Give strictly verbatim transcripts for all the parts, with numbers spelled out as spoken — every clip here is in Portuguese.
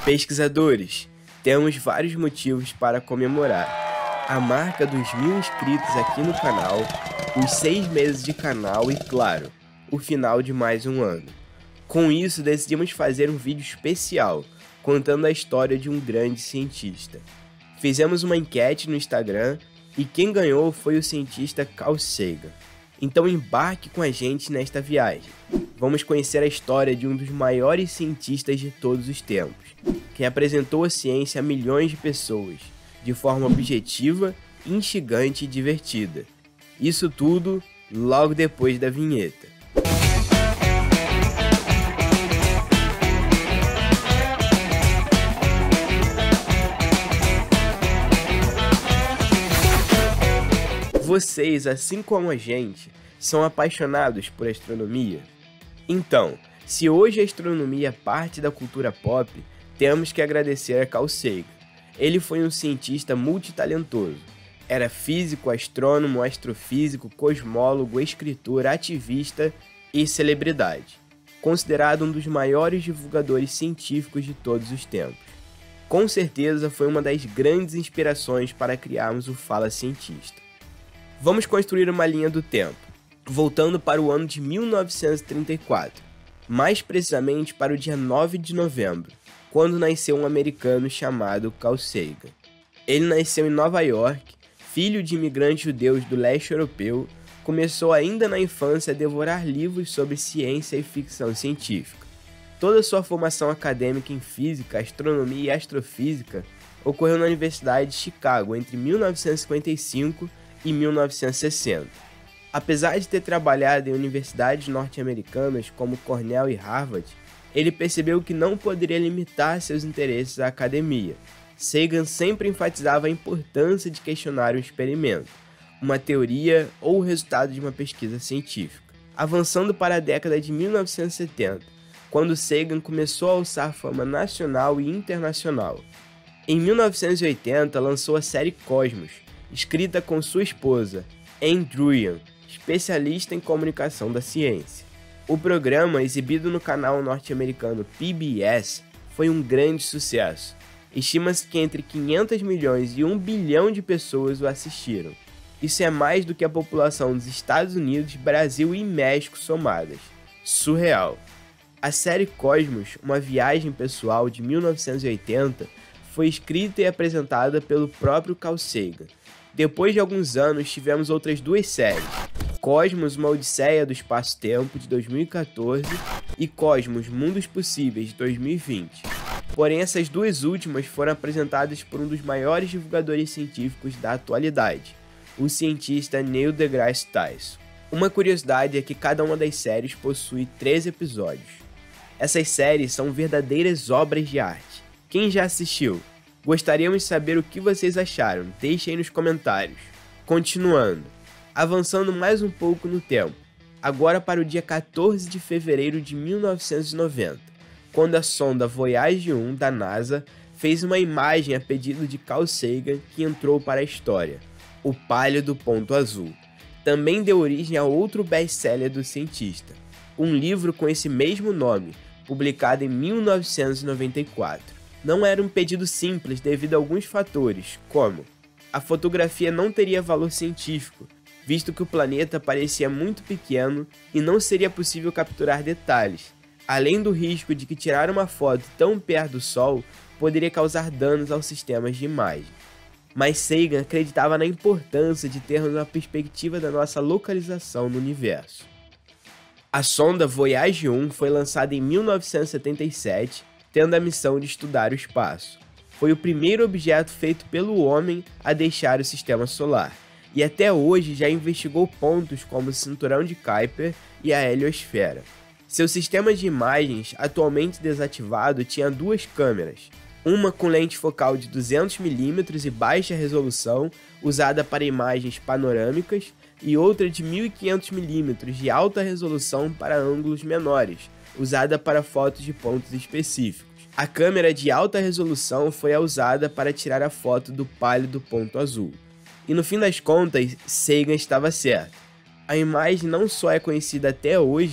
Pesquisadores, temos vários motivos para comemorar. A marca dos mil inscritos aqui no canal, os seis meses de canal e, claro, o final de mais um ano. Com isso, decidimos fazer um vídeo especial, contando a história de um grande cientista. Fizemos uma enquete no Instagram e quem ganhou foi o cientista Carl Sagan. Então embarque com a gente nesta viagem. Vamos conhecer a história de um dos maiores cientistas de todos os tempos, que apresentou a ciência a milhões de pessoas, de forma objetiva, instigante e divertida. Isso tudo logo depois da vinheta. Vocês, assim como a gente, são apaixonados por astronomia? Então, se hoje a astronomia é parte da cultura pop, temos que agradecer a Carl Sagan. Ele foi um cientista multitalentoso. Era físico, astrônomo, astrofísico, cosmólogo, escritor, ativista e celebridade. Considerado um dos maiores divulgadores científicos de todos os tempos. Com certeza foi uma das grandes inspirações para criarmos o Fala Cientista. Vamos construir uma linha do tempo, voltando para o ano de mil novecentos e trinta e quatro, mais precisamente para o dia nove de novembro, quando nasceu um americano chamado Carl Sagan. Ele nasceu em Nova York, filho de imigrantes judeus do leste europeu, começou ainda na infância a devorar livros sobre ciência e ficção científica. Toda sua formação acadêmica em física, astronomia e astrofísica ocorreu na Universidade de Chicago entre mil novecentos e cinquenta e cinco e mil novecentos e sessenta. Apesar de ter trabalhado em universidades norte-americanas como Cornell e Harvard, ele percebeu que não poderia limitar seus interesses à academia. Sagan sempre enfatizava a importância de questionar um experimento, uma teoria ou o resultado de uma pesquisa científica. Avançando para a década de mil novecentos e setenta, quando Sagan começou a alçar fama nacional e internacional. Em mil novecentos e oitenta, lançou a série Cosmos, escrita com sua esposa, Ann Druyan, especialista em comunicação da ciência. O programa, exibido no canal norte-americano P B S, foi um grande sucesso. Estima-se que entre quinhentos milhões e um bilhão de pessoas o assistiram. Isso é mais do que a população dos Estados Unidos, Brasil e México somadas. Surreal! A série Cosmos, uma viagem pessoal de mil novecentos e oitenta, foi escrita e apresentada pelo próprio Carl Sagan. Depois de alguns anos, tivemos outras duas séries, Cosmos, uma Odisseia do Espaço-Tempo, de dois mil e quatorze, e Cosmos, Mundos Possíveis, de dois mil e vinte. Porém, essas duas últimas foram apresentadas por um dos maiores divulgadores científicos da atualidade, o cientista Neil deGrasse Tyson. Uma curiosidade é que cada uma das séries possui treze episódios. Essas séries são verdadeiras obras de arte. Quem já assistiu? Gostaríamos de saber o que vocês acharam, deixem aí nos comentários. Continuando, avançando mais um pouco no tempo, agora para o dia quatorze de fevereiro de mil novecentos e noventa, quando a sonda Voyager um da NASA fez uma imagem a pedido de Carl Sagan que entrou para a história, o Pálido Ponto Azul. Também deu origem a outro best-seller do cientista, um livro com esse mesmo nome, publicado em mil novecentos e noventa e quatro. Não era um pedido simples devido a alguns fatores, como a fotografia não teria valor científico, visto que o planeta parecia muito pequeno e não seria possível capturar detalhes, além do risco de que tirar uma foto tão perto do Sol poderia causar danos aos sistemas de imagem. Mas Sagan acreditava na importância de termos uma perspectiva da nossa localização no universo. A sonda Voyager um foi lançada em mil novecentos e setenta e sete, tendo a missão de estudar o espaço. Foi o primeiro objeto feito pelo homem a deixar o sistema solar, e até hoje já investigou pontos como o cinturão de Kuiper e a heliosfera. Seu sistema de imagens, atualmente desativado, tinha duas câmeras, uma com lente focal de duzentos milímetros e baixa resolução, usada para imagens panorâmicas, e outra de mil e quinhentos milímetros de alta resolução para ângulos menores, usada para fotos de pontos específicos. A câmera de alta resolução foi a usada para tirar a foto do Pálido Ponto Azul. E no fim das contas, Sagan estava certo. A imagem não só é conhecida até hoje,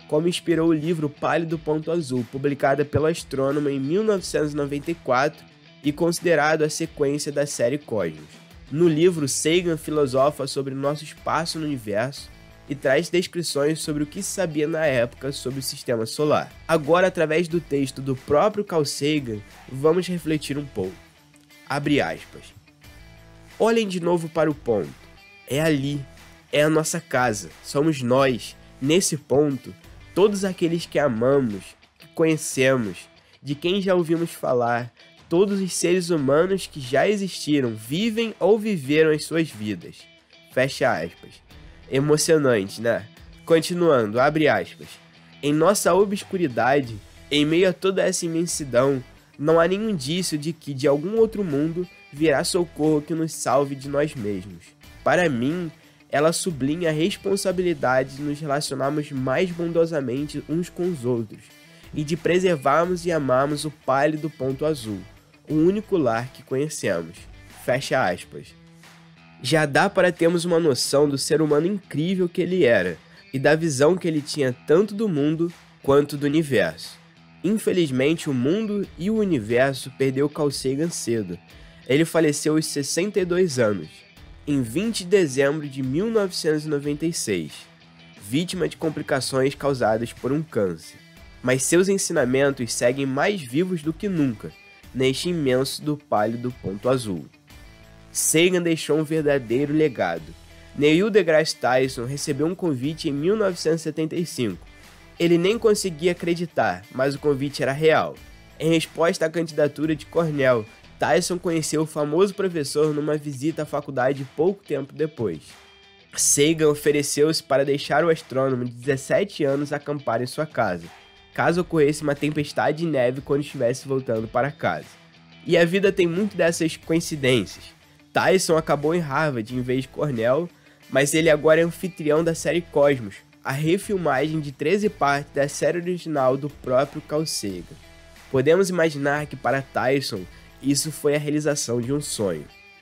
como inspirou o livro Pálido Ponto Azul, publicado pelo astrônomo em mil novecentos e noventa e quatro e considerado a sequência da série Cosmos. No livro, Sagan filosofa sobre o nosso espaço no universo e traz descrições sobre o que se sabia na época sobre o sistema solar. Agora, através do texto do próprio Carl Sagan, vamos refletir um pouco. Abre aspas. Olhem de novo para o ponto. É ali. É a nossa casa. Somos nós. Nesse ponto, todos aqueles que amamos, que conhecemos, de quem já ouvimos falar, todos os seres humanos que já existiram, vivem ou viveram as suas vidas. Fecha aspas. Emocionante, né? Continuando, abre aspas. Em nossa obscuridade, em meio a toda essa imensidão, não há nenhum indício de que de algum outro mundo virá socorro que nos salve de nós mesmos. Para mim, ela sublinha a responsabilidade de nos relacionarmos mais bondosamente uns com os outros e de preservarmos e amarmos o pálido ponto azul, o único lar que conhecemos. Fecha aspas. Já dá para termos uma noção do ser humano incrível que ele era e da visão que ele tinha tanto do mundo quanto do universo. Infelizmente, o mundo e o universo perdeu Carl Sagan cedo. Ele faleceu aos sessenta e dois anos, em vinte de dezembro de mil novecentos e noventa e seis, vítima de complicações causadas por um câncer. Mas seus ensinamentos seguem mais vivos do que nunca, neste imenso do pálido ponto azul. Sagan deixou um verdadeiro legado. Neil deGrasse Tyson recebeu um convite em mil novecentos e setenta e cinco. Ele nem conseguia acreditar, mas o convite era real. Em resposta à candidatura de Cornell, Tyson conheceu o famoso professor numa visita à faculdade pouco tempo depois. Sagan ofereceu-se para deixar o astrônomo de dezessete anos acampar em sua casa, caso ocorresse uma tempestade de neve quando estivesse voltando para casa. E a vida tem muito dessas coincidências. Tyson acabou em Harvard em vez de Cornell, mas ele agora é anfitrião da série Cosmos, a refilmagem de treze partes da série original do próprio Carl Sagan. Podemos imaginar que para Tyson isso foi a realização de um sonho.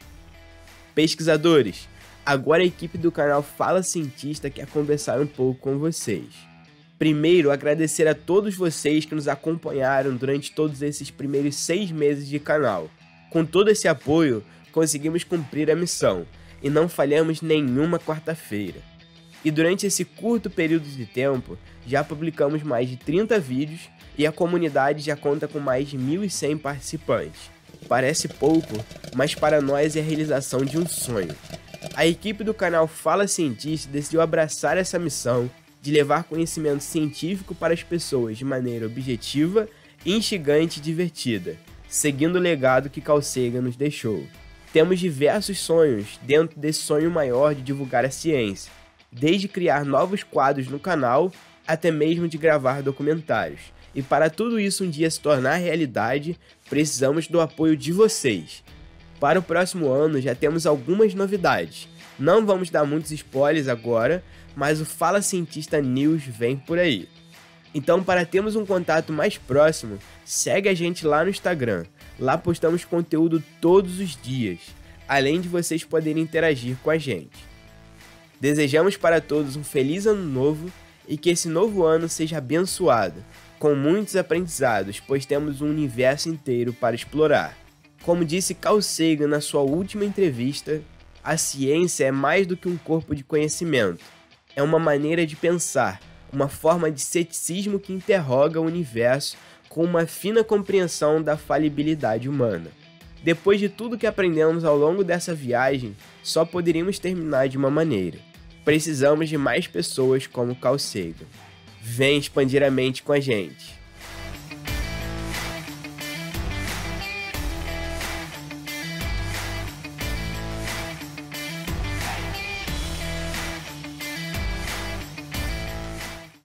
Pesquisadores, agora a equipe do canal Fala Cientista quer conversar um pouco com vocês. Primeiro, agradecer a todos vocês que nos acompanharam durante todos esses primeiros seis meses de canal. Com todo esse apoio, conseguimos cumprir a missão e não falhamos nenhuma quarta-feira. E durante esse curto período de tempo, já publicamos mais de trinta vídeos e a comunidade já conta com mais de mil e cem participantes. Parece pouco, mas para nós é a realização de um sonho. A equipe do canal Fala Cientista decidiu abraçar essa missão de levar conhecimento científico para as pessoas de maneira objetiva, instigante e divertida, seguindo o legado que Carl Sagan nos deixou. Temos diversos sonhos dentro desse sonho maior de divulgar a ciência, desde criar novos quadros no canal, até mesmo de gravar documentários. E para tudo isso um dia se tornar realidade, precisamos do apoio de vocês. Para o próximo ano já temos algumas novidades. Não vamos dar muitos spoilers agora, mas o Fala Cientista News vem por aí. Então, para termos um contato mais próximo, segue a gente lá no Instagram. Lá postamos conteúdo todos os dias, além de vocês poderem interagir com a gente. Desejamos para todos um feliz ano novo e que esse novo ano seja abençoado, com muitos aprendizados, pois temos um universo inteiro para explorar. Como disse Carl Sagan na sua última entrevista, a ciência é mais do que um corpo de conhecimento. É uma maneira de pensar, uma forma de ceticismo que interroga o universo com uma fina compreensão da falibilidade humana. Depois de tudo que aprendemos ao longo dessa viagem, só poderíamos terminar de uma maneira. Precisamos de mais pessoas como Carl Sagan. Vem expandir a mente com a gente.